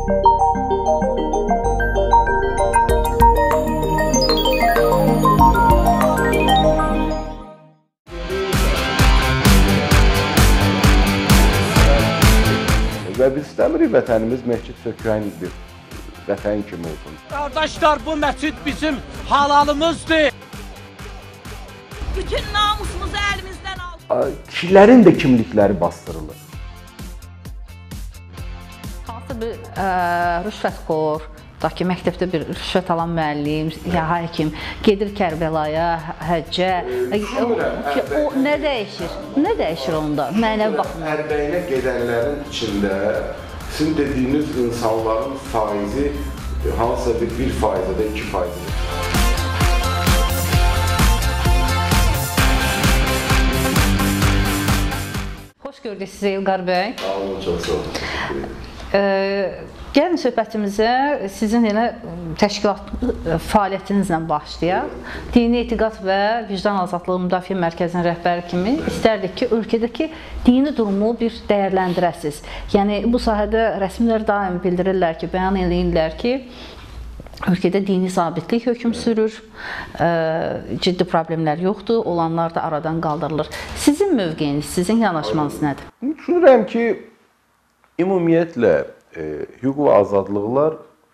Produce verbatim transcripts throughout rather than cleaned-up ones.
Və biz istəmirik vətənimiz məscid sökən bir vətən kimi olsun. Qardaşlar, bu məscid bizim halalımızdır. Bütün namusumuzu əlimizdən aldı. Kişilərin də kimlikləri bastırılır. Hansı bir rüşvətxor, tutaq ki, məktəbdə bir rüşvət alan müəllim, ya həkim gedir Kərbəlaya, həccə, o nə dəyişir? Nə dəyişir onda mənəvi baxımdan? Hərbəyinə gedənlərin içində sizin dediyiniz insanların faizi hansısa bir bir faiz ya da iki faizidir. Xoş gördük sizə İlqar bəy. Sağ olun, çox sağ olun. Təşəkkür ederim. Gəlin söhbətimizə sizin elə təşkilat fəaliyyətinizlə başlayaq. Dini etiqad və vicdan azadlığı müdafiə mərkəzinin rəhbəri kimi istərdik ki, ölkədəki dini durumu bir dəyərləndirəsiniz. Yəni bu sahədə rəsmilər daim bildirirlər ki, bəyan edirlər ki, ölkədə dini sabitlik hökm sürür, ciddi problemlər yoxdur, olanlar da aradan qaldırılır. Sizin mövqeyiniz, sizin yanaşmanız nədir? Düşünürəm ki, ümumiyyətlə e, hüquq və azadlıqlar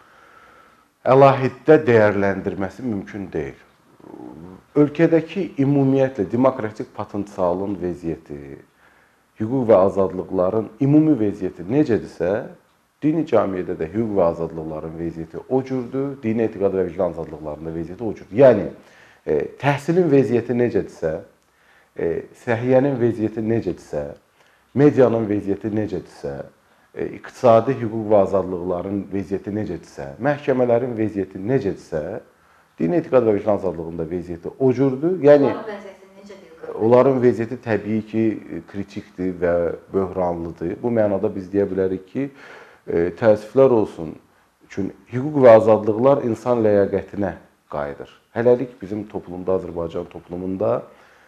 əlahiddə dəyərləndirməsi mümkün deyil. Ölkədəki ümumiyyətlə demokratik potensialın vəziyyəti, hüquq və azadlıqların ümumi vəziyyəti necədirsə, dini cəmiyyədə də hüquq və azadlıqların vəziyyəti o cürdür, dini etiqad və vicdan azadlıqlarının da vəziyyəti o cürdür. Yəni, e, təhsilin vəziyyəti necədirsə, e, səhiyyənin vəziyyəti necədirsə, medianın vəziyyəti necədirsə, iqtisadi hüquq və azadlıqların vəziyyəti necədirsə, məhkəmələrin vəziyyəti necədirsə, dini etiqad və vicdan azadlığında vəziyyəti o cürdür. Yəni, onların vəziyyəti təbii ki, kritikdir və böhranlıdır. Bu mənada biz deyə bilərik ki, təəssüflər olsun, çünki hüquq və azadlıqlar insan ləyaqətinə qayıdır. Hələlik bizim toplumda, Azərbaycan toplumunda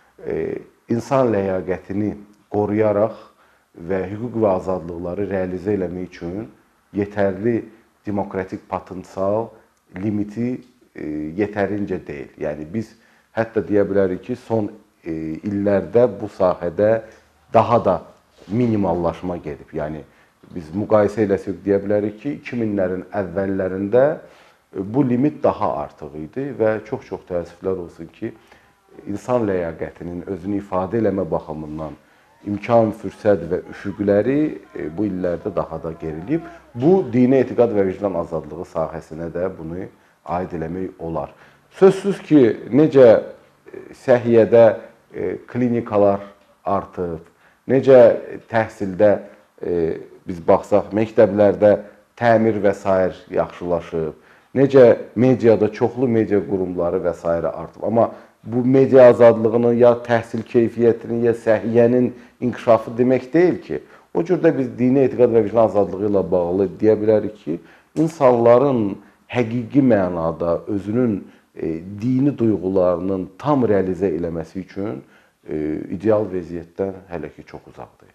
insan ləyaqətini qoruyaraq və hüquq və azadlıqları realizə eləmək üçün yetərli demokratik potensial limiti yetərincə deyil. Yəni, biz hətta deyə bilərik ki, son illərdə bu sahədə daha da minimallaşma gedib. Yəni, biz müqayisə eləsək deyə bilərik ki, iki minlərin əvvəllərində bu limit daha artıq idi və çox-çox təəssüflər olsun ki, insan ləyaqətinin özünü ifadə eləmə baxımından imkan, fürsət və üfüqləri bu illərdə daha da gerilib. Bu, dini etiqad və vicdan azadlığı sahəsinə də bunu aid eləmək olar. Sözsüz ki, necə səhiyyədə klinikalar artıb, necə təhsildə biz baxsaq, məktəblərdə təmir və s. yaxşılaşıb, necə mediada çoxlu media qurumları və s. artıb. Amma bu media azadlığının ya təhsil keyfiyyətinin, ya səhiyyənin inkişafı demək deyil ki, o cürdə biz dini etiqad və vicdan azadlığı ilə bağlı deyə bilərik ki, insanların həqiqi mənada özünün e, dini duyğularının tam realizə eləməsi üçün e, ideal vəziyyətdən hələ ki çox uzaqdır.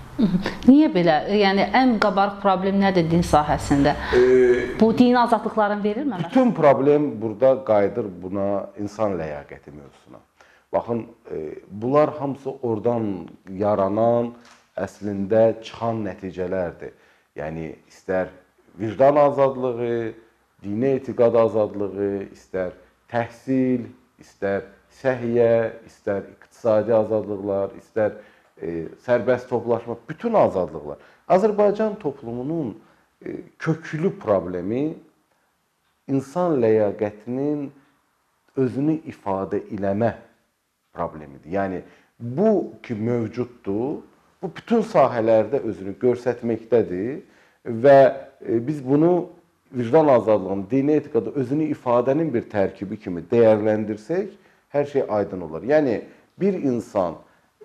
Niyə belə? Yəni, ən qabarıq problem nədir din sahəsində? E, bu dini azadlıqların verilməməsi? Bütün problem burada qayıdır buna insan ləyaqəti mövzusuna. Baxın, e, bunlar hamısı oradan yaranan, əslində çıxan nəticələrdir. Yəni, istər vicdan azadlığı, dini etiqad azadlığı, istər təhsil, istər səhiyyə, istər iqtisadi azadlıqlar, istər e, sərbəst toplaşma, bütün azadlıqlar. Azərbaycan toplumunun e, köklü problemi insan ləyaqətinin özünü ifadə eləmə problemidir. Yəni, bu ki mövcuddur, bu bütün sahələrdə özünü göstərməkdədir və biz bunu vicdan azadlığının, dini etiqada özünü ifadənin bir tərkibi kimi dəyərləndirsək, hər şey aydın olur. Yəni, bir insan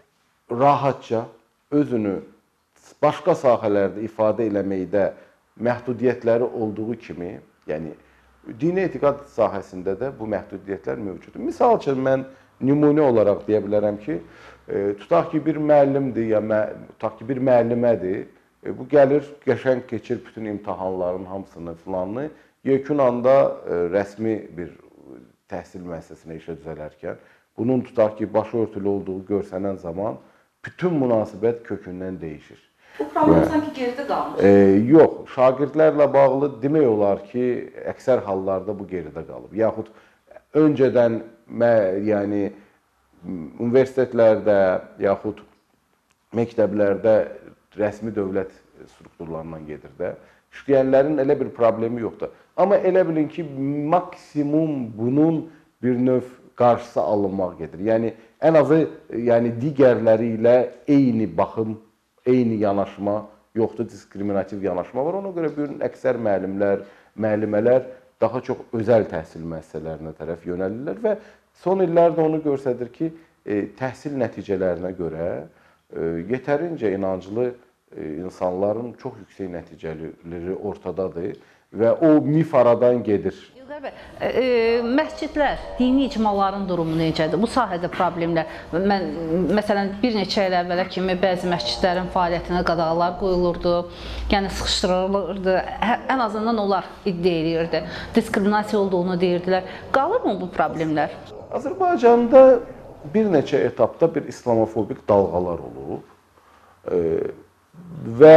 rahatca özünü başqa sahələrdə ifadə eləməkdə məhdudiyyətləri olduğu kimi, yəni, dini etiqad sahəsində də bu məhdudiyyətlər mövcuddur. Misal üçün, mən nümunə olaraq deyə bilərəm ki, tutaq ki, bir müəllimdir, ya tutaq ki, bir müəllimədir, E, bu gəlir, qəşəng keçir bütün imtahanların hamısını filanını. Yekun anda e, rəsmi bir təhsil müəssisəsinə işə düzələrkən, bunun tutaq ki, başı örtülü olduğu görsənən zaman bütün münasibət kökündən dəyişir. Bu problem sanki geridə qalmış. E, yox, şagirdlərlə bağlı demək olar ki, əksər hallarda bu geridə qalıb. Yaxud öncədən mə, yəni universitetlərdə yaxud məktəblərdə rəsmi dövlət strukturlarından gedir də. İşləyənlərin elə bir problemi yoxdur. Amma elə bilin ki, maksimum bunun bir növ qarşısı alınmaq gedir. Yəni ən azı yəni digərləri ilə eyni baxım, eyni yanaşma yoxdur, diskriminativ yanaşma var. Ona görə bir əksər müəllimlər, müəllimələr daha çox özəl təhsil müəssisələrinə tərəf yönəlirlər və son illərdə onu göstərir ki, təhsil nəticələrinə görə yetərincə inanclı insanların çox yüksək nəticələri ortadadır və o mif aradan gedir. İlqar bəy, e, məscidlər, dini icmaların durumu necədir? Bu sahədə problemlər, mən məsələn bir neçə il əvvələ kimi bəzi məscidlərin fəaliyyətinə qadağalar qoyulurdu, yəni sıxışdırılırdı, ən azından onlar iddia edirdi, diskriminasiya olduğunu deyirdilər. Qalırmı bu problemlər? Azərbaycanda bir neçə etapda bir islamofobik dalğalar olub. E, Və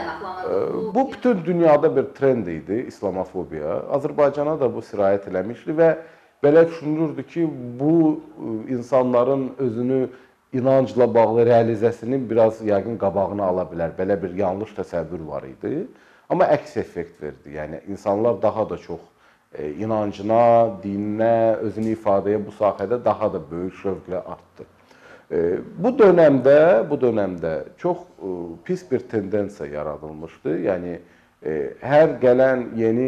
bu bütün dünyada bir trend idi, islamofobiya. Azərbaycana da bu sirayət eləmişdi və belə düşünülürdü ki, bu insanların özünü inancla bağlı realizəsinin biraz yəqin qabağını ala bilər. Belə bir yanlış təsəvvür var idi. Amma əks effekt verdi. Yəni insanlar daha da çox inancına, dininə, özünü ifadəyə bu sahədə daha da böyük şövqlə artdı. Bu dönəmdə, bu dönəmdə çox pis bir tendensiya yaradılmışdı. Yəni hər gələn yeni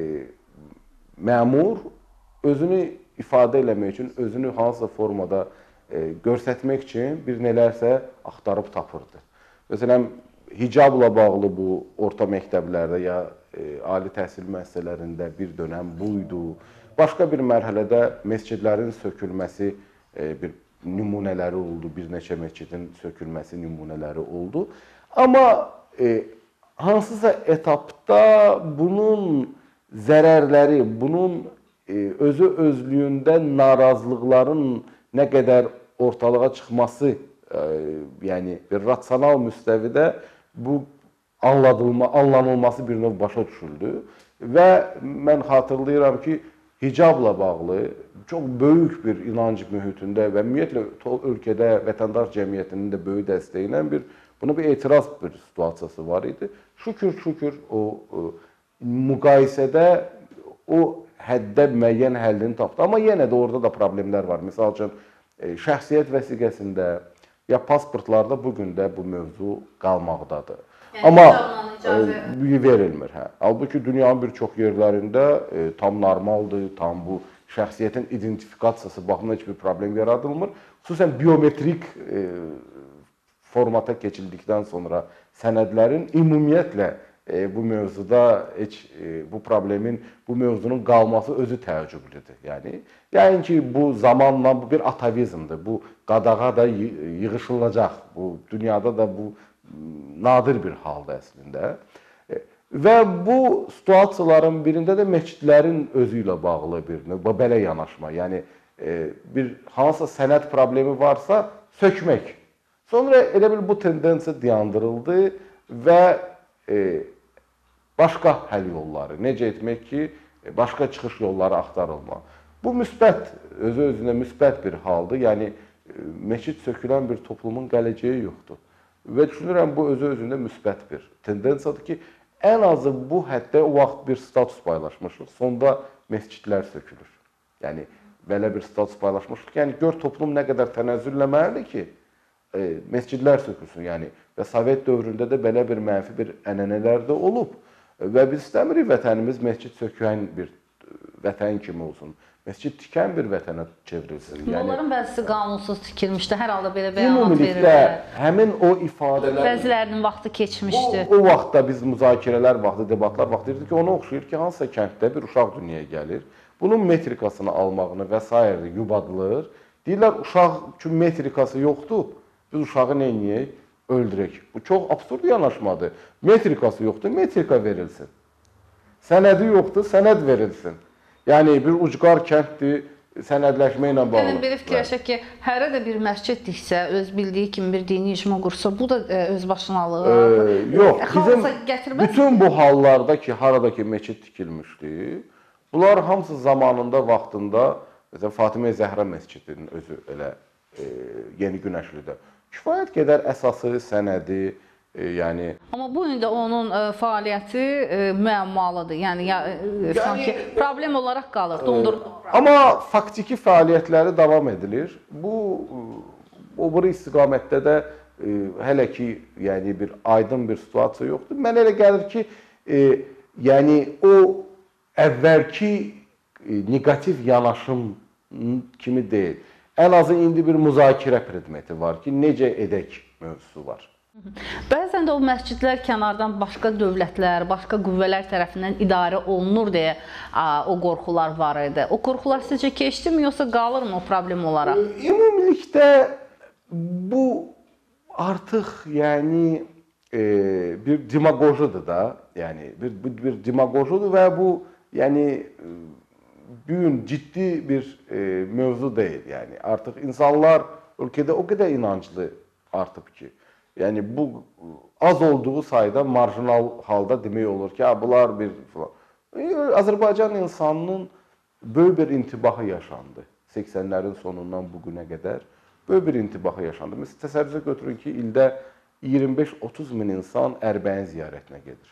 məmur özünü ifadə eləmək üçün, özünü hansısa formada göstərmək üçün bir nələrsə axtarıb tapırdı. Məsələn, hicabla bağlı bu orta məktəblərdə ya ali təhsil müəssisələrində bir dönəm buydu. Başqa bir mərhələdə məscidlərin sökülməsi bir nümunələri oldu, bir neçə məscidin sökülməsi nümunələri oldu. Amma e, hansısa etapda bunun zərərləri, bunun e, özü özlüyündə narazılıqların nə qədər ortalığa çıxması, e, yəni bir rasional müstəvidə bu anladılma, anlanılması bir növ başa düşüldü. Və mən xatırlayıram ki, hicabla bağlı çox böyük bir inanc mühitində və ümumiyyətlə ölkədə vətəndaş cəmiyyətinin də böyük dəstəyi ilə bir buna bir etiraz bir situasiyası var idi. Şükür, şükür o, o müqayisədə o həddə müəyyən həllini tapdı. Amma yenə də orada da problemlər var. Məsəl üçün şəxsiyyət vəsiqəsində ya pasportlarda bu gün də bu mövzu qalmaqdadır. Yəni, amma verilmir. Hə. Halbuki dünyanın bir çox yerlərində e, tam normaldır, tam bu şəxsiyyətin identifikasiyası baxımından heç bir problem yaradılmır. Xüsusən biometrik e, formata keçildikdən sonra sənədlərin ümumiyyətlə e, bu mövzuda heç e, bu problemin, bu mövzunun qalması özü təəccüblüdür. Yəni, yəni ki, bu zamanla bu bir atavizmdir. Bu qadağa da yığışılacaq. Bu dünyada da bu nadir bir halda əslində. Və bu situasiyaların birində də məscidlərin özü ilə bağlı bir belə yanaşma. Yəni bir hansısa sənəd problemi varsa sökmək. Sonra elə bil bu tendensiya dayandırıldı və başqa həll yolları, necə etmək ki, başqa çıxış yolları axtarılma. Bu müsbət, özü-özünə müsbət bir haldır. Yəni məscid sökülən bir toplumun gələcəyi yoxdur. Və düşünürəm, bu özü-özündə müsbət bir tendensiyadır ki, ən azı bu həddə o vaxt bir status paylaşmışıq, sonda məscidlər sökülür. Yəni, belə bir status paylaşmışıq ki, yəni, gör toplum nə qədər tənəzzülləməlidir ki, e, məscidlər sökülsün. Yəni, və Sovet dövründə də belə bir mənfi bir ənənələr də olub. Və biz istəmirik vətənimiz məscid sökən bir vətən kimi olsun. Məscid tikən bir vətənə çevrilsin. Yəni, onların bəzisi qanunsuz tikilmişdi, hər halda belə bəyanat verirlər. Ümumiliklə, həmin o ifadələr... Bəzilərinin vaxtı keçmişdi. O, o vaxtda biz müzakirələr vaxtı, debatlar vaxtı dedik ki, ona oxşayır ki, hansısa kənddə bir uşaq dünyaya gəlir, bunun metrikasını almağını və s. yubadılır. Deyirlər, uşaq üçün metrikası yoxdur, biz uşağı neyniyək? öldürək. Bu çox absurd yanaşmadır. Metrikası yoxdur, metrika verilsin. Sənədi yoxdur, sənəd verilsin. Yəni bir ucqar kənddir, sənədləşmə ilə bağlı. Yəni belə fikirləşək ki, hərə də bir məscid tiksə, öz bildiyi kimi bir dini icma qursa, bu da e, öz başınalığı. Ee, yox, bizim gətirməz. bütün bu hallarda ki, haradakı meçid tikilmişdi, bunlar hamısı zamanında, vaxtında, məsələn, Fatimə Zəhra məscidinin özü elə e, Yeni Günəşlidə kifayət qədər əsası, sənədi, e, yəni... Amma bu gün də onun e, fəaliyyəti e, müəmmalıdır. Yəni, ya, e, sanki problem olaraq qalır, dondurulur. Amma faktiki fəaliyyətləri davam edilir. Bu, o biri istiqamətdə də e, hələ ki, yəni bir aydın bir situasiya yoxdur. Mənə elə gəlir ki, e, yəni o əvvəlki e, negativ yanaşım kimi deyil. Ən azı indi bir müzakirə predmeti var ki, necə edək mövzusu var. Bəzən də o məscidlər kənardan başqa dövlətlər, başqa qüvvələr tərəfindən idarə olunur deyə o qorxular var idi. O qorxular sizcə keçdimi, yoxsa qalırmı o problem olaraq? Ümumilikdə bu artıq yəni e, bir demagojludur da, yəni bir, bir, bir demagojludur və bu yəni bu gün ciddi bir e, mövzu deyil. Yəni artıq insanlar ölkədə o qədər inanclı artıb ki, yəni bu az olduğu sayda marjinal halda demək olur ki, bunlar bir falan. Azərbaycan insanının böyük bir intibahı yaşandı. səksənlərin sonundan bu günə qədər böyük bir intibahı yaşandı. Məsələn, təsəvvürə götürün ki, ildə iyirmi beş otuz min insan Ərbəyin ziyarətinə gedir.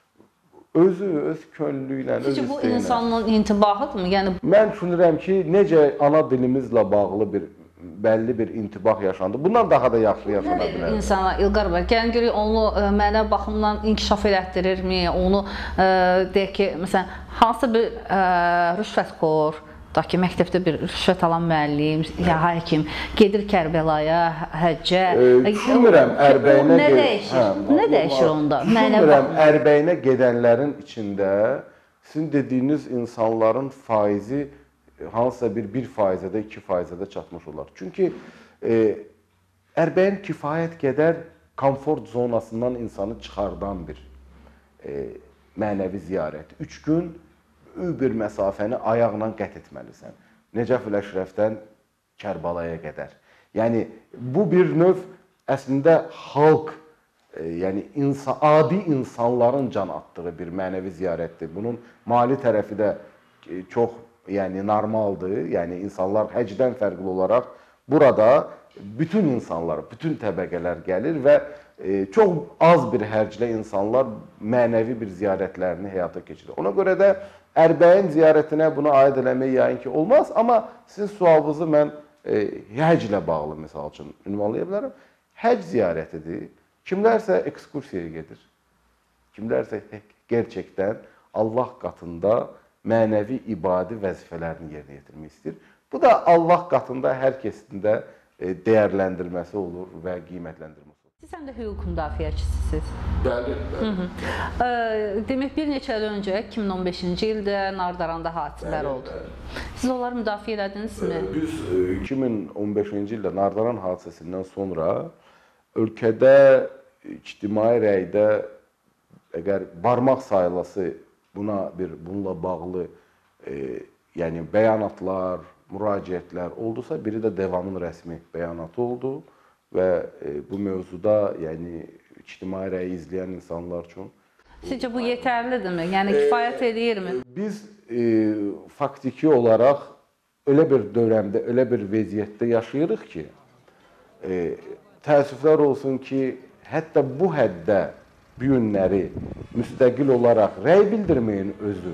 Özü, öz könlü ilə, öz Sizcə bu istəyinə. insanın intibahıdırmı? Yəni Mən düşünürəm ki, necə ana dilimizlə bağlı bir bəlli bir intibah yaşandı. Bundan daha da yaxşı yaşana bilər. İnsana İlqar bəy, gəlin görək onu ə, mənəvi baxımdan inkişaf elətdirirmi? Onu ə, deyək ki, məsələn, hansı bir ə, rüşvətxor, da ki, məktəbdə bir rüşvət alan müəllim, ya həkim gedir Kərbəlaya, həccə. Düşünmürəm Ərbəyinə nə dəyişir? Nə dəyişir onda? Düşünmürəm Ərbəyinə gedənlərin içində sizin dediyiniz insanların faizi hansısa bir bir faizə də, iki faizə də çatmış olar. Çünki e, Ərbəyin kifayət qədər komfort zonasından insanı çıxardan bir e, mənəvi ziyarət. Üç gün bir məsafəni ayaqla qət etməlisən. Nəcəf-ül Əşrəfdən Kərbalaya qədər. Yəni, bu bir növ əslində xalq, e, yəni insan, adi insanların can atdığı bir mənəvi ziyarətdir. Bunun mali tərəfi də e, çox yəni normaldır. Yəni insanlar həcdən fərqli olaraq burada bütün insanlar, bütün təbəqələr gəlir və e, çox az bir hərclə insanlar mənəvi bir ziyarətlərini həyata keçirir. Ona görə də Ərbəyin ziyarətinə bunu aid eləmək yəqin ki olmaz, amma sizin sualınızı mən e, həclə bağlı misal üçün ünvanlaya bilərəm. Həc ziyarətidir. Kimlərsə ekskursiyaya gedir. Kimlərsə gerçəkdən Allah qatında mənəvi ibadi vəzifələrini yerinə yetirmək istəyir. Bu da Allah qatında hər kəsin də dəyərləndirməsi olur və qiymətləndirməsi olur. Siz həm də hüquq müdafiəçisiniz. Bəli, bəli. Demək, bir neçə il öncə, iki min on beşinci ildə Nardaranda hadisələr oldu. Siz onları müdafiə elədinizmi? Biz iki min on beşinci ildə Nardaran hadisəsindən sonra ölkədə ictimai rəydə əgər barmaq sayılası buna bir bununla bağlı e, yəni bəyanatlar, müraciətlər oldusa, biri də devamın rəsmi bəyanatı oldu və e, bu mövzuda yəni ictimai rəyi izləyən insanlar üçün. Sizcə bu yetərlidirmi? Yəni kifayət edirmi? Biz e, faktiki olaraq elə bir dövrəmdə, elə bir vəziyyətdə yaşayırıq ki, e, təəssüflər olsun ki, hətta bu həddə bu günləri müstəqil olaraq rəy bildirməyin özü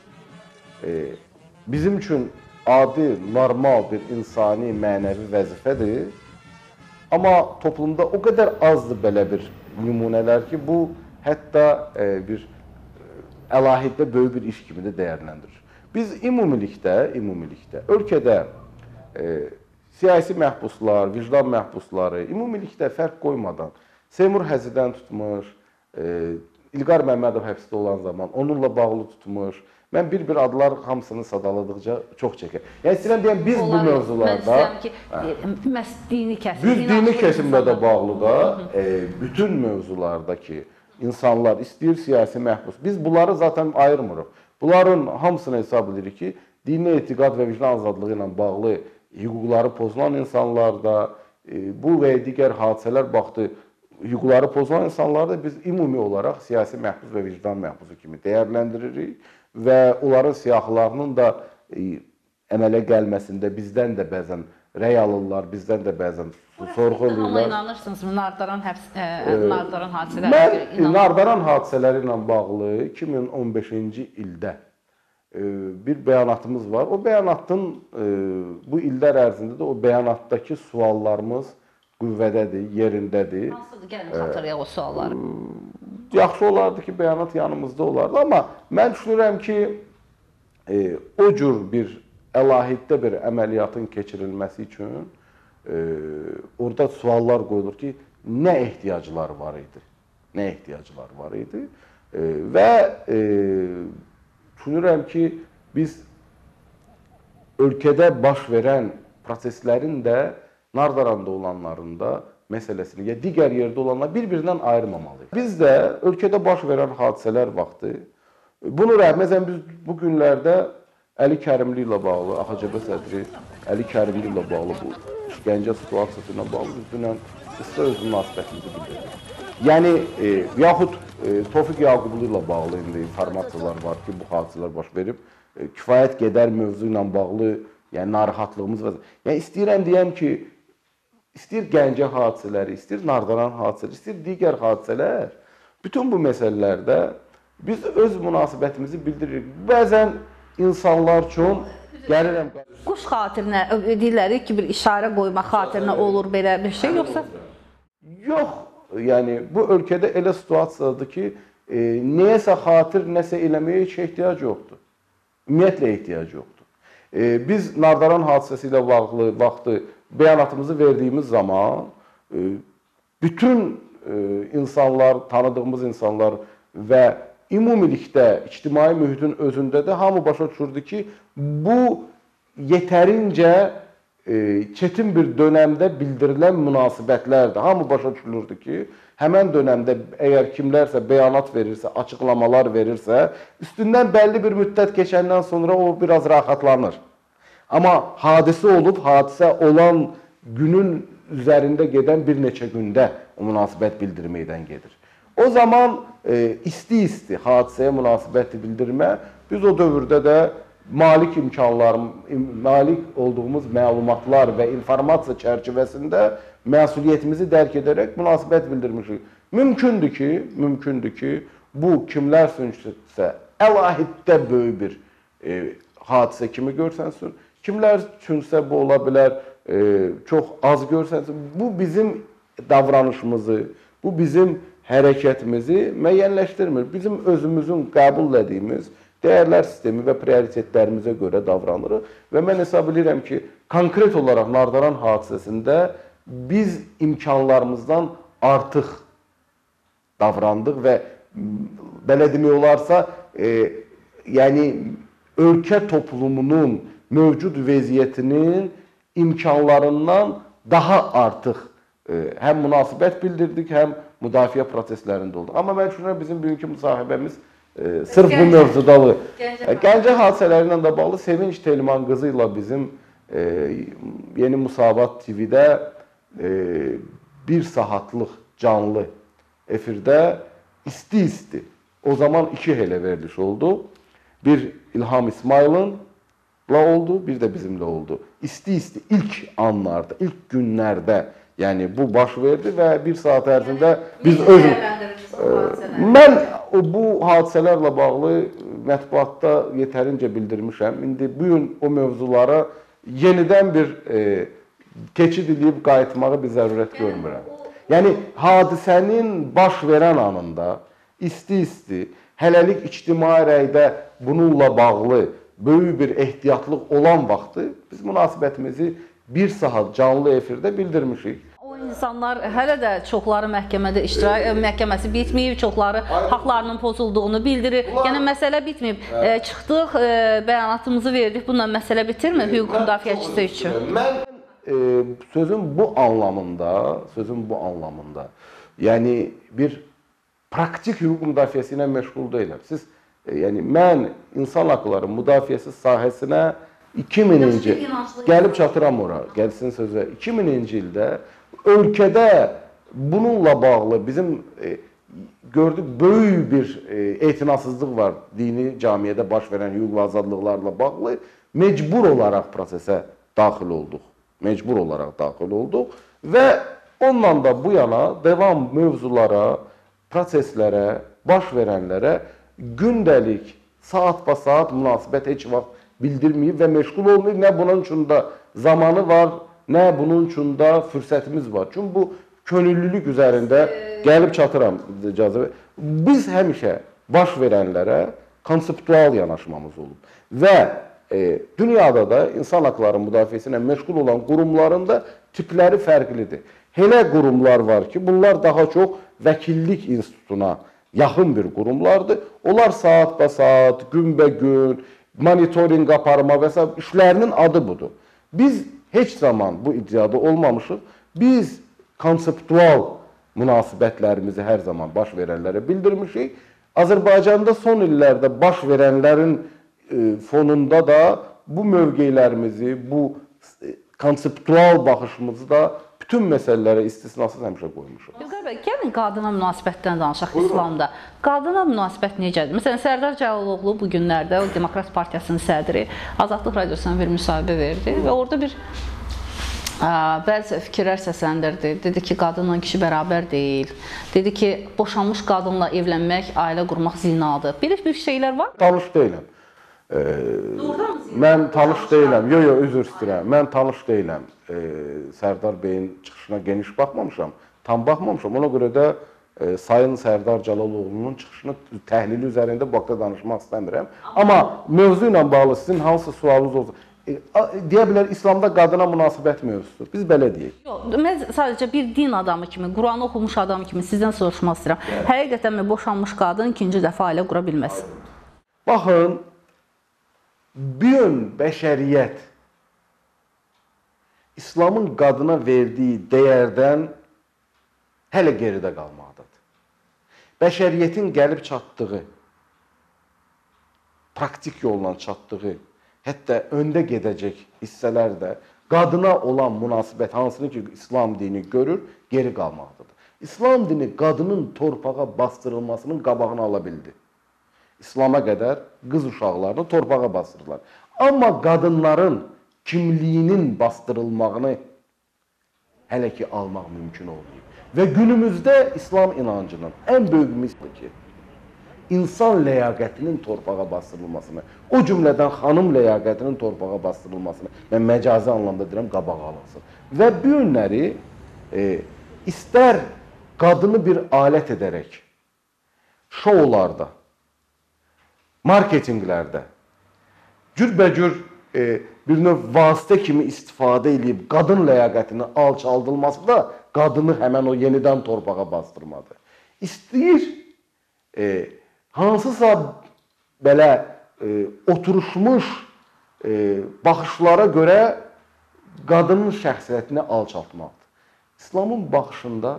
e, bizim üçün adi, normal bir insani, mənəvi vəzifədir. Amma toplumda o qədər azdır belə bir nümunələr ki, bu hətta e, bir əlahiddə böyük bir iş kimi də dəyərləndirir. Biz ümumilikdə, ümumilikdə ölkədə e, siyasi məhbuslar, vicdan məhbusları ümumilikdə fərq qoymadan Seymur Həzidən tutmuş, E, İlqar Məmmədov həbsdə olan zaman onunla bağlı tutmuş. Mən bir-bir adlar hamısını sadaladıqca çox çəkir. Yəni istəyirəm deyəm biz bu mövzularda mən istəyirəm ki, məhz dini kəsim, biz dini kəsimlə də bağlı da e, bütün mövzulardakı insanlar istəyir siyasi məhbus. Biz bunları zaten ayırmırıq. Bunların hamısını hesab edirik ki, dini etiqad və vicdan azadlığı ilə bağlı hüquqları pozulan insanlarda, e, bu və digər hadisələr baxdı, hüquqları pozulan insanları da biz ümumi olaraq siyasi məhbus və vicdan məhbusu kimi dəyərləndiririk və onların siyahılarının da e, əmələ gəlməsində bizdən də bəzən rəy alırlar, bizdən də bəzən sorğulurlar. Amma inanırsınız mı, Nardaran, həbs, e, Nardaran hadisələri mən görə inanırsınız? Nardaran hadisələri ilə bağlı iki min on beşinci ildə e, bir bəyanatımız var. O bəyanatın e, bu illər ərzində də o bəyanatdakı suallarımız qüvvədədir, yerindədir. Hansıdır? Gəlin xatırlayaq o sualları. Yaxşı olardı ki, bəyanat yanımızda olardı, amma mən düşünürəm ki, e, o cür bir əlahiddə bir əməliyyatın keçirilməsi üçün e, orada suallar qoyulur ki, nə ehtiyaclar var idi? Nə ehtiyaclar var idi? E, və e, düşünürəm ki, biz ölkədə baş verən proseslərin də Nardaranda olanların da məsələsini, ya digər yerdə olanlar bir-birindən ayırmamalıyıq. Biz də ölkədə baş verən hadisələr vaxtı, bunu rəhmətən biz bu günlərdə Əli Kərimli ilə bağlı, A X C B sədri Əli Kərimli ilə bağlı bu işgəncə situasiyası ilə bağlı biz dünən qısa öz münasibətimizi bildirdik. Yəni, e, yaxud e, Tofiq Yaqublu ilə bağlı indi informasiyalar var ki, bu hadisələr baş verib, e, kifayət qədər mövzu ilə bağlı yəni, narahatlığımız var. Yəni, istəyirəm deyəm ki, İstəyir Gəncə hadisələri, istəyir Nardaran hadisələri, istəyir digər hadisələr. Bütün bu məsələlərdə biz öz münasibətimizi bildiririk. Bəzən insanlar üçün gəlirəm... Quş xatirinə, deyirlər ki, bir işarə qoymaq xatirinə olur belə bir şey, yoxsa? Yox, yəni bu ölkədə elə situasiyadır ki, e, nəyəsə xatir, nəsə eləməyə heç ehtiyac yoxdur. Ümumiyyətlə ehtiyac yoxdur. E, biz Nardaran hadisəsi ilə bağlı vaxtı bəyanatımızı verdiyimiz zaman bütün insanlar, tanıdığımız insanlar və ümumilikdə ictimai mühitin özündə də hamı başa düşürdü ki, bu yetərincə çətin bir dönəmdə bildirilən münasibətlərdir. Hamı başa düşülürdü ki, həmən dönəmdə əgər kimlərsə bəyanat verirsə, açıqlamalar verirsə, üstündən bəlli bir müddət keçəndən sonra o biraz rahatlanır. Amma hadisə olub, hadisə olan günün üzərində gedən bir neçə gündə o münasibət bildirməkdən gedir. O zaman e, isti-isti hadisəyə münasibət bildirmə, biz o dövrdə də malik imkanlar, malik olduğumuz məlumatlar və informasiya çərçivəsində məsuliyyətimizi dərk edərək münasibət bildirmişik. Mümkündür ki, mümkündür ki, bu kimlər üçünsə əlahiddə böyük bir e, hadisə kimi görsənsin. Kimlər üçünsə bu ola bilər, e, çox az görsənsin. Bu bizim davranışımızı, bu bizim hərəkətimizi müəyyənləşdirmir. Bizim özümüzün qəbul etdiyimiz dəyərlər sistemi və prioritetlərimizə görə davranırıq. Və mən hesab edirəm ki, konkret olaraq Nardaran hadisəsində biz imkanlarımızdan artıq davrandıq və belə demək olarsa, e, yəni ölkə toplumunun mövcud vəziyyətinin imkanlarından daha artıq e, həm münasibət bildirdik, həm müdafiə proseslərində olduq. Amma mən düşünürəm, bizim bugünkü müsahibəmiz e, sırf bu mövzudadır. Gəncə hadisələri ilə də bağlı Sevinç Telman qızı ilə bizim e, Yeni Musavat T V-də e, bir saatlıq canlı efirdə isti-isti, o zaman iki hələ veriliş oldu. Bir İlham İsmail'ın oldu, bir də bizimlə oldu. İsti-isti ilk anlarda, ilk günlərdə, yəni bu baş verdi və bir saat ərzində biz öz... Mən bu hadisələrlə bağlı mətbuatda yetərincə bildirmişəm. İndi bu gün o mövzulara yenidən bir e, keçid edib qayıtmağı bir zərurət görmürəm. Yəni hadisənin baş verən anında isti-isti, hələlik ictimai rəydə bununla bağlı böyük bir ehtiyatlıq olan vaxtı biz münasibətimizi bir saat canlı efirdə bildirmişik. O O insanlar hələ də çoxları məhkəmədə iştirak, məhkəməsi bitməyib, çoxları haqlarının pozulduğunu bildirir. Yəni məsələ bitməyib. E, çıxdıq, e, bəyanatımızı verdik. Bununla məsələ bitirmir hüquq müdafiəçisi üçün. Mən e, sözün bu anlamında, sözün bu anlamında, yəni bir praktik hüquq müdafiəsi ilə məşğul deyiləm. Siz e, yəni mən insan haqları müdafiəsi sahəsinə iki mininci gəlib çatıram ora, gəlsin sözə. iki mininci ildə ölkədə bununla bağlı bizim e, gördük böyük bir e, etinasızlıq var dini camiyyədə baş verən hüquq və azadlıqlarla bağlı. Mecbur olaraq prosesə daxil olduq. Mecbur olaraq daxil olduq və onunla da bu yana devam mövzulara, proseslərə, baş verənlərə gündəlik, saat ba saat münasibət heç vaxt bildirməyib və məşğul olmayıb. Nə bunun üçün də zamanı var, nə bunun üçün də fürsətimiz var. Çünki bu könüllülük üzərində gəlib çatıram icazə. Biz həmişə baş verənlərə konseptual yanaşmamız olub. Və e, dünyada da insan haqları müdafiəsi ilə məşğul olan qurumlarında tipləri fərqlidir. Elə qurumlar var ki, bunlar daha çox vəkillik institutuna yaxın bir qurumlardır. Onlar saat ba saat, gün bə gün monitoring aparma və s. işlərinin adı budur. Biz heç zaman bu iddiada olmamışıq. Biz konseptual münasibətlərimizi hər zaman baş verənlərə bildirmişik. Azərbaycanda son illərdə baş verənlərin e, fonunda da bu mövqelərimizi, bu e, konseptual baxışımızı da bütün məsələlərə istisnasız həmişə qoymuşuq. İlqar bəy, gəlin qadına münasibətdən danışaq İslamda. Qadına münasibət necədir? Məsələn, Sərdar Cəlaloğlu bu günlərdə Demokrat Partiyasının sədri Azadlıq Radiosuna bir müsahibə verdi və orada bir ə, bəzi fikirlər səsləndirdi. Dedi ki, qadınla kişi bərabər deyil. Dedi ki, boşanmış qadınla evlənmək, ailə qurmaq zinadır. Belə bir şeylər var? Tanış deyiləm. Ee, mən tanış deyiləm. Yox, yox, üzr istəyirəm. Mən tanış deyiləm. Ee, Sərdar bəyin çıxışına geniş baxmamışam. Tam baxmamışam. Ona görə də e, Sayın Sərdar Cəlaloğlu'nun çıxışını təhlili üzərində bu haqda danışmaq istəmirəm. Amma mövzu ilə bağlı sizin hansı sualınız olsa, e, deyə bilər İslamda qadına münasibət mövzusudur. Biz belə deyək. Yox, mən sadəcə bir din adamı kimi, Quranı oxumuş adam kimi sizdən soruşmaq istəyirəm. Həqiqətən boşanmış qadın ikinci dəfə ailə qura bilməz? Baxın, bütün bəşəriyyət İslamın qadına verdiyi dəyərdən hələ geridə qalmaqdadır. Bəşəriyyətin gəlib çatdığı, praktik yolla çatdığı, hətta öndə gedəcək hissələr də qadına olan münasibət, hansını ki İslam dini görür, geri qalmaqdadır. İslam dini qadının torpağa bastırılmasının qabağını ala bildi. İslama qədər qız uşaqlarını torpağa bastırırlar. Amma qadınların kimliyinin bastırılmağını hələ ki almaq mümkün olmayıb. Və günümüzdə İslam inancının ən böyük misli ki, insan ləyaqətinin torpağa bastırılmasını, o cümlədən xanım ləyaqətinin torpağa bastırılmasını, mən məcazi anlamda deyirəm, qabağa alınsın. Və bu günləri e, istər qadını bir alət edərək şoularda, marketinqlərdə cürbəcür e, bir növ vasitə kimi istifadə edib qadın ləyaqətini alçaldılması da qadını həmən o yenidən torpağa bastırmadır. İstəyir e, hansısa belə e, oturuşmuş e, baxışlara görə qadının şəxsiyyətini alçaltmaqdır. İslamın baxışında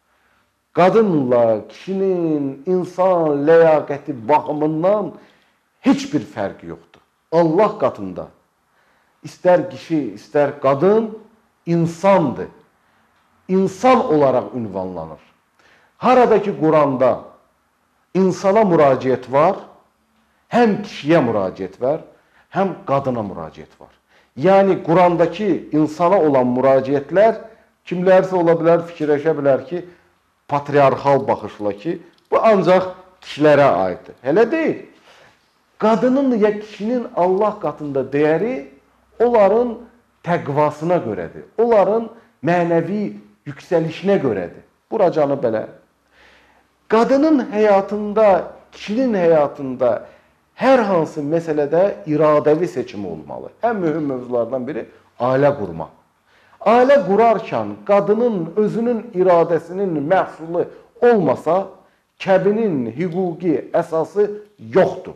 qadınla kişinin insan ləyaqəti baxımından heç bir fərqi yoxdur. Allah qatında istər kişi, istər qadın insandır. İnsan olaraq ünvanlanır. Harada ki Quranda insana müraciət var, həm kişiyə müraciət var, həm qadına müraciət var. Yəni Qurandakı insana olan müraciətlər kimlərsə ola bilər, fikirləşə bilər ki, patriarxal baxışla ki, bu ancaq kişilərə aiddir. Elə deyil. Qadının ya kişinin Allah qatında dəyəri onların təqvasına görədir. Onların mənəvi yüksəlişinə görədir. Buracanı belə. Qadının həyatında, kişinin həyatında hər hansı məsələdə iradəvi seçimi olmalı. Ən mühüm mövzulardan biri ailə qurma. Ailə qurarkən qadının özünün iradəsinin məhsulu olmasa, kəbinin hüquqi əsası yoxdur.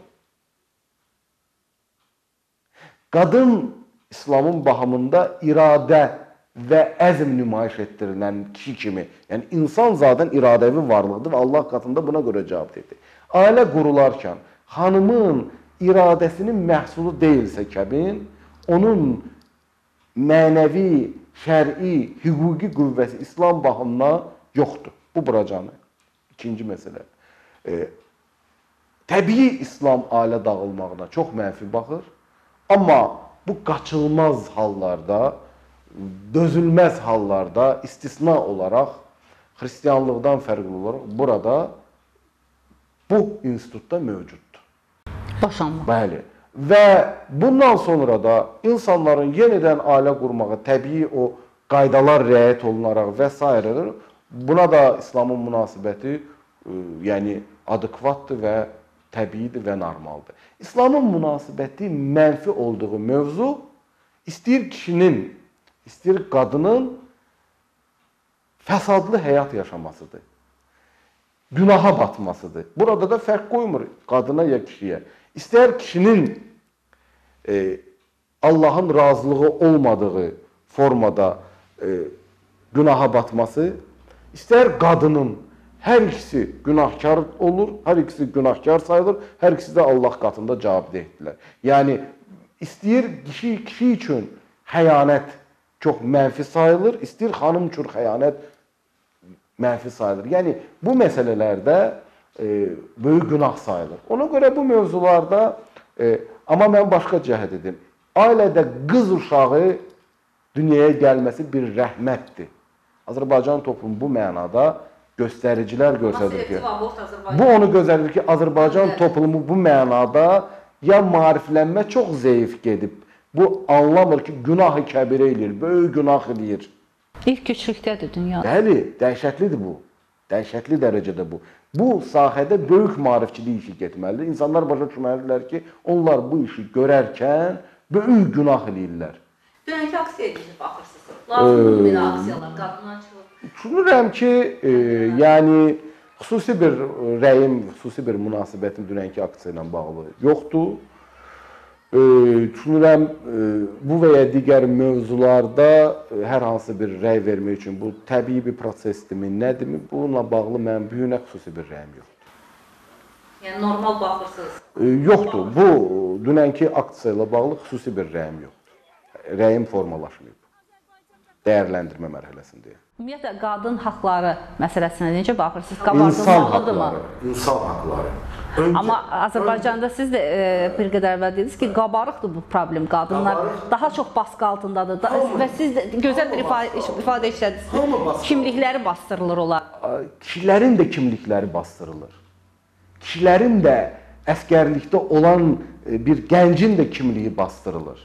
Qadın İslamın baxımında iradə və əzm nümayiş etdirilən kişi kimi, yəni insan zaten iradəvi varlıqdır və Allah qatında buna görə cavab edir. Ailə qurularkən xanımın iradəsinin məhsulu deyilsə kəbin, onun mənəvi, şəri, hüquqi qüvvəsi İslam baxımından yoxdur. Bu buracanı. İkinci məsələ. E, təbii İslam ailə dağılmağına çox mənfi baxır. Amma bu qaçılmaz hallarda, dözülməz hallarda, istisna olaraq, xristiyanlıqdan fərqli olaraq burada bu institutda mövcuddur. Boşanma. Bəli. Və bundan sonra da insanların yenidən ailə qurmağı, təbii o qaydalar riayət olunaraq və s. buna da İslamın münasibəti yəni adekvatdır və təbiidir və normaldır. İslamın münasibəti mənfi olduğu mövzu istəyir kişinin, istəyir qadının fəsadlı həyat yaşamasıdır. Günaha batmasıdır. Burada da fərq qoymur qadına ya kişiyə. İstər kişinin e, Allahın razılığı olmadığı formada e, günaha batması, istər qadının hər ikisi günahkar olur, hər ikisi günahkar sayılır, hər ikisi də Allah qatında cavabdehdirlər. Yəni, istəyir kişi, kişi üçün xəyanət çox mənfi sayılır, istəyir xanım üçün xəyanət mənfi sayılır. Yəni, bu məsələlərdə e, böyük günah sayılır. Ona görə bu mövzularda, e, amma mən başqa cəhət edim. Ailədə qız uşağı dünyaya gəlməsi bir rəhmətdir. Azərbaycan toplumu bu mənada göstəricilər göstərir ki, bu onu göstərir ki, Azərbaycan toplumu bu mənada ya maariflənmə çox zəif gedib, bu anlamır ki, günah-ı kəbirə eləyir, böyük günah eləyir. İlk üçlükdədir dünyada. Bəli, dəhşətlidir bu, dəhşətli dərəcədə bu. Bu sahədə böyük maarifçilik işi getməlidir. İnsanlar başa düşməlidirlər ki, onlar bu işi görərkən böyük günah eləyirlər. Dünənki aksiyaya necə baxırsınız? Lazımdır belə aksiyalar, qadınlar çıxır. Düşünürəm ki, e, yəni xüsusi bir rəyim, xüsusi bir münasibətim dünənki aksiya ilə bağlı yoxdur. E, düşünürəm, e, bu və ya digər mövzularda e, hər hansı bir rəy vermək üçün bu təbii bir prosesdirmi, nədirmi? Bununla bağlı mənim bu günə xüsusi bir rəyim yoxdur. Yəni normal baxırsınız? E, yoxdur. Bu dünənki aksiya ilə bağlı xüsusi bir rəyim yoxdur. Rəyim formalaşmayıb. Dəyərləndirmə mərhələsindəyəm. Ümumiyyətlə, qadın haqları məsələsinə necə baxırsınız? İnsan haqları, insan haqları. Öncə, Amma Azərbaycanda siz də e, bir qədər əvvəl dediniz ki, qabarıqdır bu problem. Qadınlar qabarıq. Daha çox baskı altındadır da, və siz də gözəl bir ifadə, ifadə işlədiniz. Kimlikləri bastırılır olar. Kişilərin də kimlikləri bastırılır. Kişilərin də əskərlikdə olan bir gəncin də kimliyi bastırılır.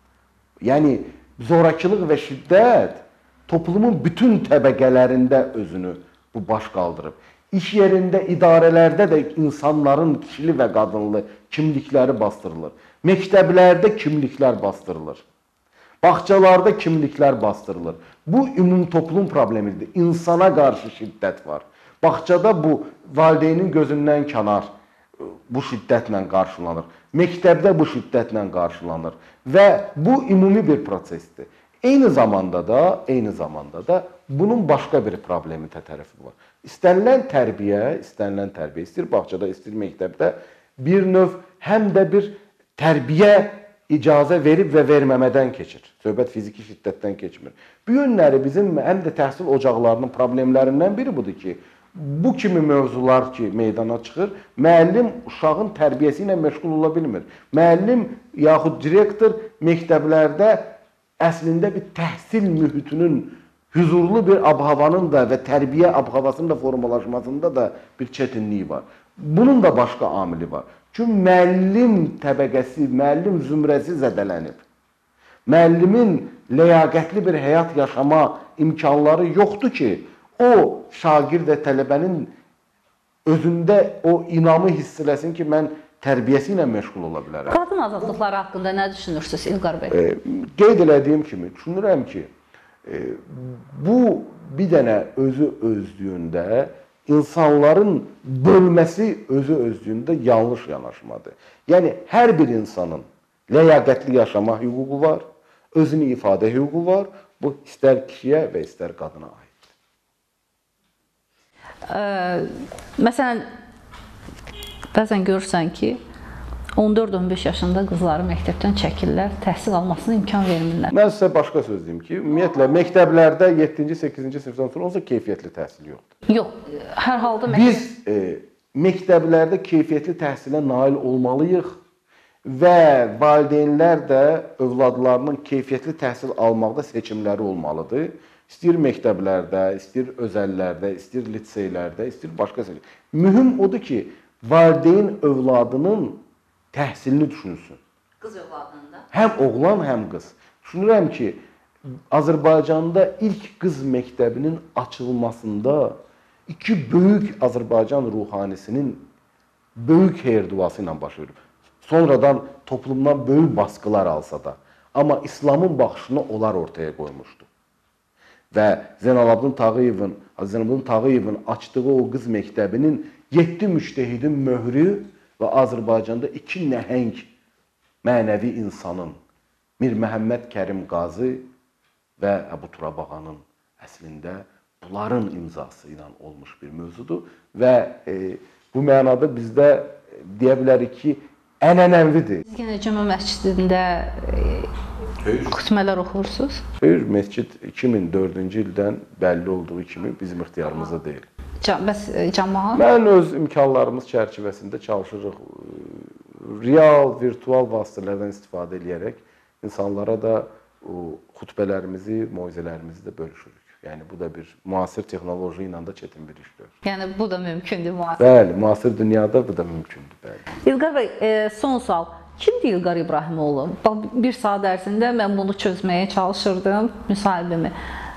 Yəni, zorakılıq və şiddət toplumun bütün təbəqələrində özünü bu baş qaldırıb. İş yerində, idarələrdə də insanların kişili və qadınlı kimlikləri bastırılır. Məktəblərdə kimliklər bastırılır. Bağçalarda kimliklər bastırılır. Bu, ümum toplum problemidir. İnsana qarşı şiddət var. Bağçada bu, valideynin gözündən kənar bu şiddətlə qarşılanır. Məktəbdə bu şiddətlə qarşılanır. Və bu, ümumi bir prosesdir. Eyni zamanda da, eyni zamanda da bunun başqa bir problemi tərəfi var. İstənilən tərbiyə, istənilən tərbiyə, istəyir bağçada, istəyir məktəbdə bir növ həm də bir tərbiyə icazə verib və verməmədən keçir. Söhbət fiziki şiddətdən keçmir. Bu günləri bizim həm də təhsil ocaqlarının problemlərindən biri budur ki, bu kimi mövzular ki, meydana çıxır, müəllim uşağın tərbiyəsi ilə məşğul ola bilmir. Müəllim yaxud direktor məktəblərdə əslində bir təhsil mühitinin hüzurlu bir ab-havanın da və tərbiyə ab-havasının da formalaşmasında da bir çətinlik var. Bunun da başqa amili var. Çünki müəllim təbəqəsi, müəllim zümrəsi zədələnib. Müəllimin ləyaqətli bir həyat yaşama imkanları yoxdur ki, o şagird və tələbənin özündə o inamı hiss eləsin ki, mən tərbiyəsi ilə məşğul ola bilərəm. Qadın azadlıqları haqqında nə düşünürsünüz İlqar bəy? E, qeyd elədiyim kimi, düşünürəm ki, Bu bir dənə özü özlüyündə, insanların bölməsi özü özlüyündə yanlış yanaşmadır. Yəni, hər bir insanın ləyaqətli yaşama hüququ var, özünü ifadə hüququ var. Bu, istər kişiyə və istər qadına aiddir. Məsələn, bəzən görürsən ki, on dörd on beş yaşında qızları məktəbdən çəkirlər, təhsil almasına imkan vermirlər. Mən sizə başqa söz deyim ki, ümumiyyətlə, məktəblərdə yeddinci səkkizinci sinifdən sonra olsa keyfiyyətli təhsil yoxdur. Yox, hər halda məktəb... Biz e, məktəblərdə keyfiyyətli təhsilə nail olmalıyıq və valideynlər də övladlarının keyfiyyətli təhsil almaqda seçimləri olmalıdır. İstəyir məktəblərdə, istəyir özəllərdə, istəyir liseylərdə, istəyir başqa seçim. Mühüm odur ki, valideyn övladının təhsilini düşünsün. Qız övladının da. Həm oğlan, həm qız. Düşünürəm ki, Azərbaycanda ilk qız məktəbinin açılmasında iki böyük Azərbaycan ruhanisinin böyük xeyir-duası ilə baş verir. Sonradan toplumdan böyük baskılar alsa da. Amma İslamın baxışını onlar ortaya qoymuşdu. Və Zeynalabdin Tağıyevin, Zeynalabdin Tağıyevin açdığı o qız məktəbinin yeddi müştəhidin möhrü və Azərbaycanda iki nəhəng mənəvi insanın, Mir Məhəmməd Kərim Qazı və Əbu Turabağanın əslində bunların imzası ilə olmuş bir mövzudur. Və e, bu mənada bizdə deyə bilərik ki, ənənəvidir. Siz yenə Cümə məscidində xütmələr oxursunuz? Xeyr, məscid iki min dördüncü ildən bəlli olduğu kimi bizim ixtiyarımızda deyil. Bəs cəmaət? Mən öz imkanlarımız çərçivəsində çalışırıq. Real, virtual vasitələrdən istifadə edərək insanlara da xutbələrimizi, moizələrimizi də bölüşürük. Yəni, bu da bir müasir texnoloji ilə də çətin bir işdir. Yəni, bu da mümkündür müasir? Bəli, müasir dünyada bu da mümkündür. Bəli. İlqar bəy, e, son sual. Kimdir İlqar İbrahimoğlu? Bax, bir saat ərzində mən bunu çözməyə çalışırdım, müsahibimi.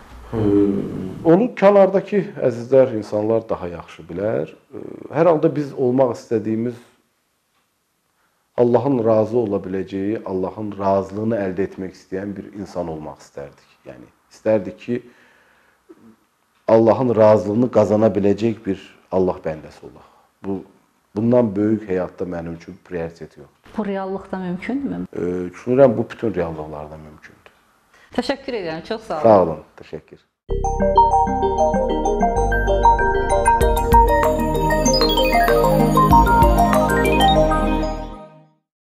Onu kənardakı əzizlər, insanlar daha yaxşı bilər. Hər halda biz olmaq istədiyimiz, Allahın razı ola biləcəyi, Allahın razılığını əldə etmək istəyən bir insan olmaq istərdik. Yəni, istərdik ki, Allahın razılığını qazana biləcək bir Allah bəndəsi olaq. Bu, bundan böyük həyatda mənim üçün prioritet yoxdur. Bu reallıqda mümkündürmü? Düşünürəm, bu bütün reallıqlarda mümkündür. Təşəkkür edirəm, çox sağ olun. Sağ olun, təşəkkür.